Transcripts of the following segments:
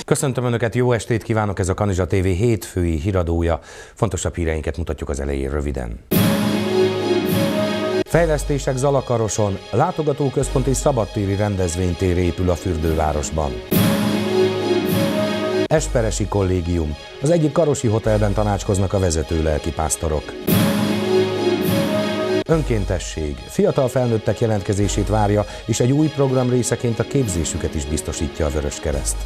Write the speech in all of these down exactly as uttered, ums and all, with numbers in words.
Köszöntöm Önöket, jó estét kívánok, ez a Kanizsa té vé hétfői híradója. Fontosabb híreinket mutatjuk az elején röviden. Fejlesztések Zalakaroson, látogatóközpont és szabadtéri rendezvénytér épül a fürdővárosban. Esperesi kollégium, az egyik karosi hotelben tanácskoznak a vezető lelkipásztorok. Önkéntesség, fiatal felnőttek jelentkezését várja, és egy új program részeként a képzésüket is biztosítja a Vöröskereszt.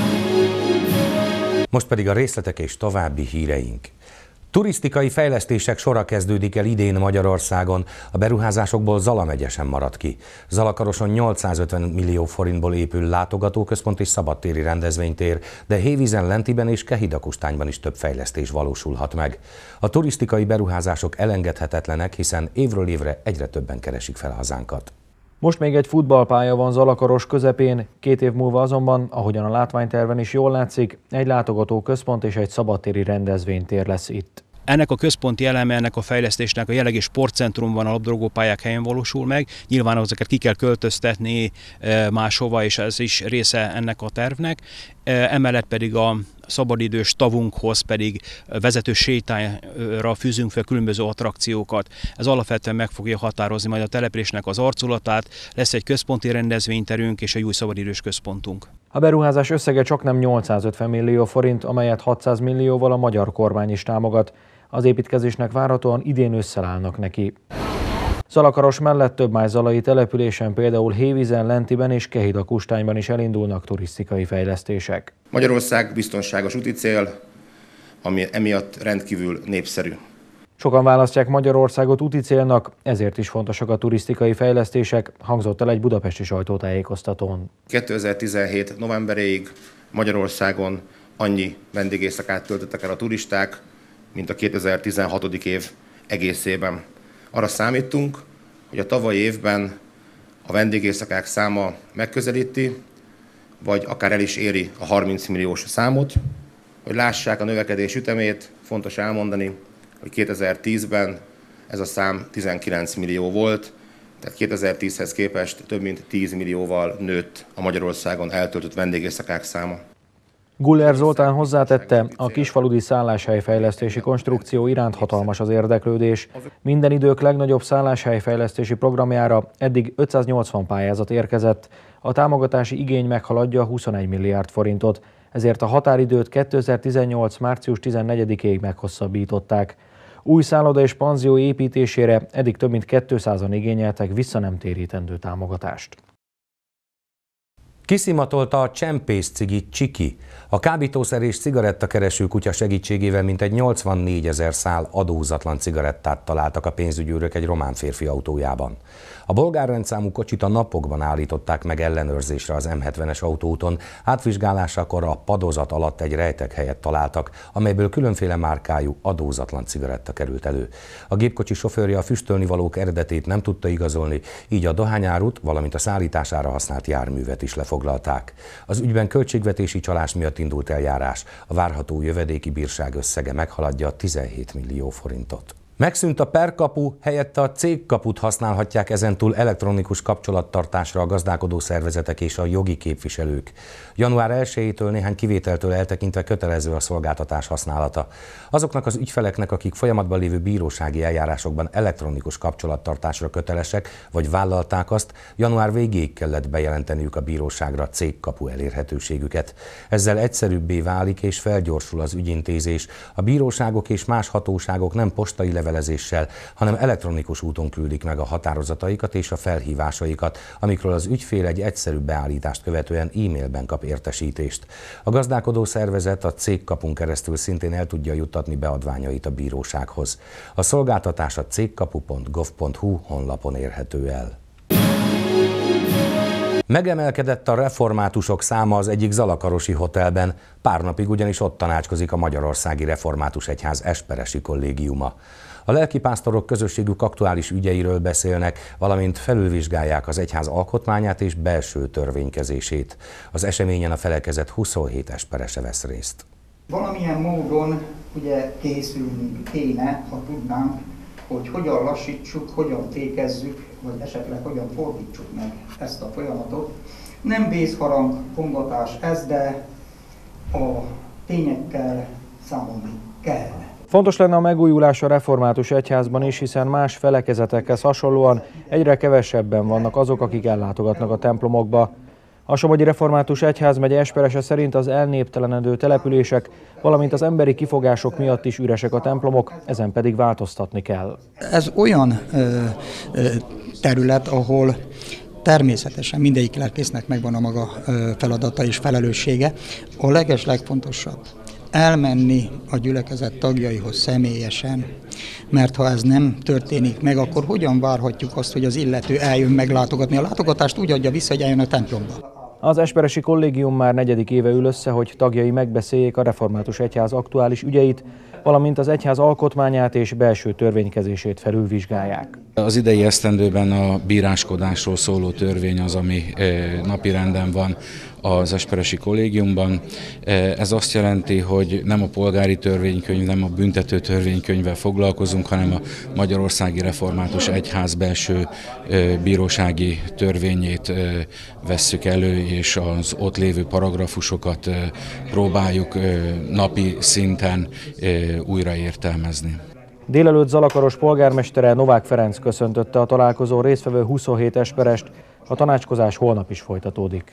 Most pedig a részletek és további híreink. Turisztikai fejlesztések sora kezdődik el idén Magyarországon, a beruházásokból Zala megye sem marad ki. Zalakaroson nyolcszázötven millió forintból épül látogatóközpont és szabadtéri rendezvénytér, de Hévízen, Lentiben és Kehidakustányban is több fejlesztés valósulhat meg. A turisztikai beruházások elengedhetetlenek, hiszen évről évre egyre többen keresik fel hazánkat. Most még egy futballpálya van Zalakaros közepén, két év múlva azonban, ahogyan a látványterven is jól látszik, egy látogatóközpont és egy szabadtéri rendezvénytér lesz itt. Ennek a központi eleme, ennek a fejlesztésnek a jelenlegi sportcentrumban a labdarúgópályák helyen valósul meg. Nyilván ezeket ki kell költöztetni máshova, és ez is része ennek a tervnek. Emellett pedig a szabadidős tavunkhoz pedig vezető sétányra fűzünk fel különböző attrakciókat. Ez alapvetően meg fogja határozni majd a településnek az arculatát, lesz egy központi rendezvényterünk és egy új szabadidős központunk. A beruházás összege csaknem nyolcszázötven millió forint, amelyet hatszáz millióval a magyar kormány is támogat. Az építkezésnek várhatóan idén ősszel állnak neki. Zalakaros mellett több más zalai településen, például Hévízen, Lentiben és Kehidakustányban is elindulnak turisztikai fejlesztések. Magyarország biztonságos úti cél, ami emiatt rendkívül népszerű. Sokan választják Magyarországot úti célnak, ezért is fontosak a turisztikai fejlesztések, hangzott el egy budapesti sajtótájékoztatón. kétezer-tizenhét novemberéig Magyarországon annyi vendégészakát töltöttek el a turisták, mint a kétezer-tizenhat. év egészében. Arra számítunk, hogy a tavalyi évben a vendégészakák száma megközelíti, vagy akár el is éri a harminc milliós számot. Hogy lássák a növekedés ütemét, fontos elmondani, hogy kétezer-tízben ez a szám tizenkilenc millió volt, tehát kétezer-tízhez képest több mint tíz millióval nőtt a Magyarországon eltöltött vendégészakák száma. Guller Zoltán hozzátette, a kisfaludi szálláshelyfejlesztési konstrukció iránt hatalmas az érdeklődés. Minden idők legnagyobb szálláshelyfejlesztési programjára eddig ötszáznyolcvan pályázat érkezett, a támogatási igény meghaladja huszonegy milliárd forintot, ezért a határidőt kétezer-tizennyolc. március tizennegyedikéig meghosszabbították. Új szálloda és panzió építésére eddig több mint kétszázan igényeltek vissza nem térítendő támogatást. Kiszimatolta a csempész cigit Csiki. A kábítószer és cigarettakereső kutya segítségével mintegy nyolcvannégyezer szál adózatlan cigarettát találtak a pénzügyőrök egy román férfi autójában. A bolgárrendszámú kocsit a napokban állították meg ellenőrzésre az M hetvenes autóúton, átvizsgálásakor a padozat alatt egy rejtekhelyet találtak, amelyből különféle márkájú adózatlan cigaretta került elő. A gépkocsi sofőrje a füstölnivalók eredetét nem tudta igazolni, így a dohányárut, valamint a szállítására használt járművet is lefoglalták. Az ügyben költségvetési csalás miatt indult eljárás, a várható jövedéki bírság összege meghaladja a tizenhét millió forintot. Megszűnt a perkapu, helyette a cégkaput használhatják ezentúl elektronikus kapcsolattartásra a gazdálkodó szervezetek és a jogi képviselők. január elsejétől néhány kivételtől eltekintve kötelező a szolgáltatás használata. Azoknak az ügyfeleknek, akik folyamatban lévő bírósági eljárásokban elektronikus kapcsolattartásra kötelesek, vagy vállalták azt, január végéig kellett bejelenteniük a bíróságra cégkapu elérhetőségüket. Ezzel egyszerűbbé válik és felgyorsul az ügyintézés. A bíróságok és más hatóságok nem postai levelezéssel, hanem elektronikus úton küldik meg a határozataikat és a felhívásaikat, amikről az ügyfél egy egyszerű beállítást követően e-mailben kap értesítést. A gazdálkodó szervezet a cégkapun keresztül szintén el tudja juttatni beadványait a bírósághoz. A szolgáltatás a cégkapu pont gov pont hu honlapon érhető el. Megemelkedett a reformátusok száma az egyik zalakarosi hotelben, pár napig ugyanis ott tanácskozik a Magyarországi Református Egyház esperesi kollégiuma. A lelkipásztorok közösségük aktuális ügyeiről beszélnek, valamint felülvizsgálják az egyház alkotmányát és belső törvénykezését. Az eseményen a felekezet huszonhét esperese vesz részt. Valamilyen módon ugye készülnünk kéne, ha tudnánk, hogy hogyan lassítsuk, hogyan fékezzük, vagy esetleg hogyan fordítsuk meg ezt a folyamatot. Nem vészharang kongatás ez, de A tényekkel számolni kell. Fontos lenne a megújulás a református egyházban is, hiszen más felekezetekhez hasonlóan egyre kevesebben vannak azok, akik ellátogatnak a templomokba. A Somogyi Református Egyházmegye esperese szerint az elnéptelenedő települések, valamint az emberi kifogások miatt is üresek a templomok, ezen pedig változtatni kell. Ez olyan ö, ö, terület, ahol természetesen mindegyik lelkésznek megvan a maga feladata és felelőssége. A leges legfontosabb elmenni a gyülekezet tagjaihoz személyesen, mert ha ez nem történik meg, akkor hogyan várhatjuk azt, hogy az illető eljön meglátogatni? A látogatást úgy adja vissza, hogy eljön a templomba. Az esperesi kollégium már negyedik éve ül össze, hogy tagjai megbeszéljék a református egyház aktuális ügyeit, valamint az egyház alkotmányát és belső törvénykezését felülvizsgálják. Az idei esztendőben a bíráskodásról szóló törvény az, ami napirenden van az esperesi kollégiumban. Ez azt jelenti, hogy nem a polgári törvénykönyv, nem a büntető törvénykönyvvel foglalkozunk, hanem a Magyarországi Református Egyház belső bírósági törvényét vesszük elő, és az ott lévő paragrafusokat próbáljuk napi szinten újra értelmezni. Délelőtt Zalakaros polgármestere Novák Ferenc köszöntötte a találkozón résztvevő huszonhét esperest, a tanácskozás holnap is folytatódik.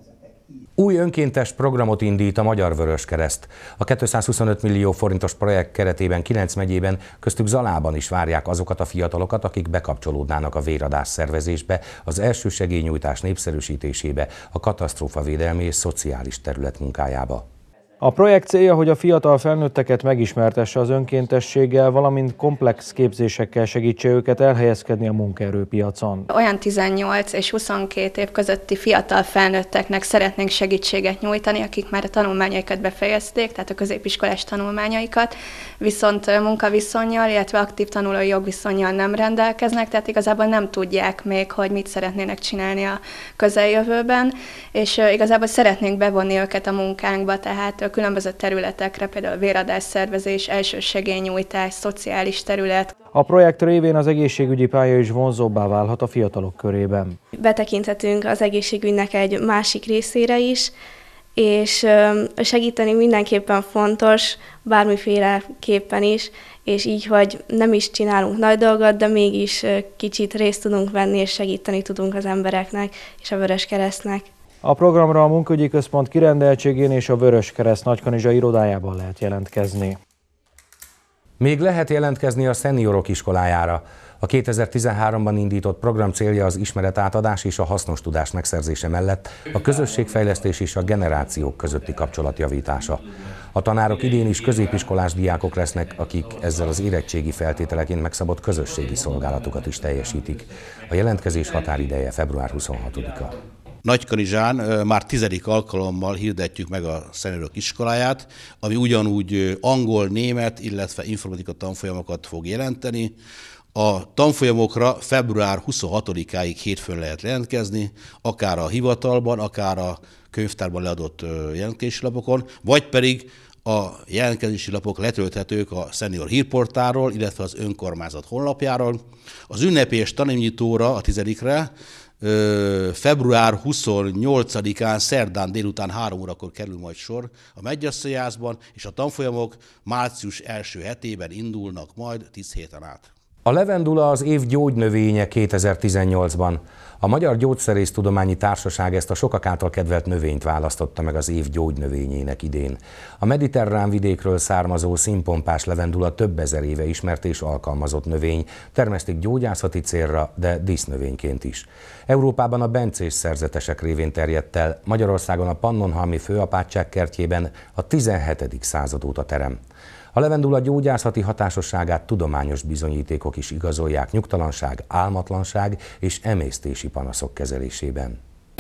Új önkéntes programot indít a Magyar Vöröskereszt. A kétszázhuszonöt millió forintos projekt keretében kilenc megyében, köztük Zalában is várják azokat a fiatalokat, akik bekapcsolódnának a véradás szervezésbe, az elsősegélynyújtás népszerűsítésébe, a katasztrófavédelmi és szociális terület munkájába. A projekt célja, hogy a fiatal felnőtteket megismertesse az önkéntességgel, valamint komplex képzésekkel segítse őket elhelyezkedni a munkaerőpiacon. Olyan tizennyolc és huszonkét év közötti fiatal felnőtteknek szeretnénk segítséget nyújtani, akik már a tanulmányaikat befejezték, tehát a középiskolás tanulmányaikat, viszont munkaviszonnyal, illetve aktív tanulói jogviszonnyal nem rendelkeznek, tehát igazából nem tudják még, hogy mit szeretnének csinálni a közeljövőben, és igazából szeretnénk bevonni őket a munkánkba, tehát különböző területekre, például véradás szervezés, elsősegélynyújtás, szociális terület. A projekt révén az egészségügyi pálya is vonzóbbá válhat a fiatalok körében. Betekinthetünk az egészségügynek egy másik részére is, és segíteni mindenképpen fontos, bármiféleképpen is, és így, hogy nem is csinálunk nagy dolgot, de mégis kicsit részt tudunk venni, és segíteni tudunk az embereknek és a Vöröskeresztnek. A programra a Munkaügyi Központ kirendeltségén és a Vöröskereszt Nagykanizsa irodájában lehet jelentkezni. Még lehet jelentkezni a szeniorok iskolájára. A kétezer-tizenháromban indított program célja az ismeretátadás és a hasznos tudás megszerzése mellett a közösségfejlesztés és a generációk közötti kapcsolat javítása. A tanárok idén is középiskolás diákok lesznek, akik ezzel az érettségi feltételeként megszabott közösségi szolgálatukat is teljesítik. A jelentkezés határideje február huszonhatodika. Nagykanizsán már tizedik alkalommal hirdetjük meg a szeniorok iskoláját, ami ugyanúgy angol, német, illetve informatika tanfolyamokat fog jelenteni. A tanfolyamokra február huszonhatodikáig hétfőn lehet jelentkezni, akár a hivatalban, akár a könyvtárban leadott jelentkezési lapokon, vagy pedig a jelentkezési lapok letölthetők a Szenior hírportáról, illetve az önkormányzat honlapjáról. Az ünnepélyes tanévnyitóra, a tizedikre, február huszonnyolcadikán szerdán délután három órakor kerül majd sor a Mennyasszonyházban, és a tanfolyamok március első hetében indulnak majd tíz héten át. A levendula az év gyógynövénye kétezer-tizennyolcban. A Magyar Gyógyszerésztudományi Társaság ezt a sokak által kedvelt növényt választotta meg az év gyógynövényének idén. A mediterrán vidékről származó színpompás levendula több ezer éve ismert és alkalmazott növény, termesztik gyógyászati célra, de dísznövényként is. Európában a bencés szerzetesek révén terjedt el, Magyarországon a Pannonhalmi főapátság kertjében a tizenhetedik század óta terem. A levendula gyógyászati hatásosságát tudományos bizonyítékok is igazolják nyugtalanság, álmatlanság és emésztési panaszok kezelésében.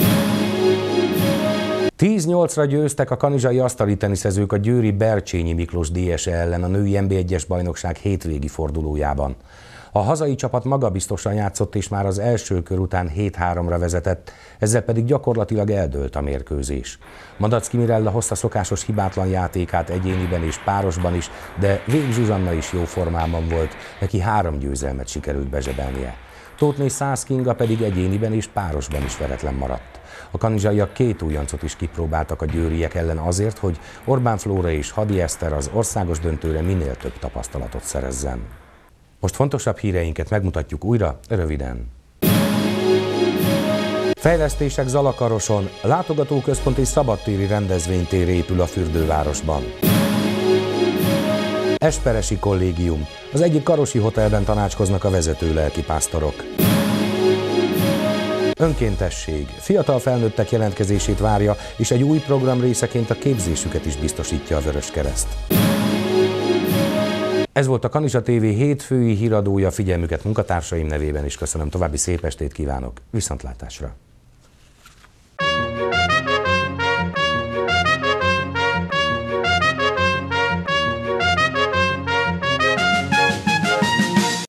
tíz nyolcra győztek a kanizsai asztali teniszezők a győri Bercsényi Miklós dé es e ellen a női en bé egyes bajnokság hétvégi fordulójában. A hazai csapat magabiztosan játszott és már az első kör után hét háromra vezetett, ezzel pedig gyakorlatilag eldőlt a mérkőzés. Madacki Mirella hozta szokásos hibátlan játékát egyéniben és párosban is, de Vég Zsuzsanna is jó formában volt, neki három győzelmet sikerült bezsebelnie. Tóthné Szász Kinga pedig egyéniben és párosban is veretlen maradt. A kanizsaiak két újoncot is kipróbáltak a győriek ellen azért, hogy Orbán Flóra és Hadi Eszter az országos döntőre minél több tapasztalatot szerezzen. Most fontosabb híreinket megmutatjuk újra, röviden. Fejlesztések Zalakaroson, látogatóközpont és szabadtéri rendezvénytér épül a fürdővárosban. Esperesi kollégium, az egyik karosi hotelben tanácskoznak a vezető lelkipásztorok. Önkéntesség, fiatal felnőttek jelentkezését várja, és egy új program részeként a képzésüket is biztosítja a Vöröskereszt. Ez volt a Kanizsa té vé hétfői híradója, figyelmüket munkatársaim nevében is köszönöm, további szép estét kívánok, viszontlátásra!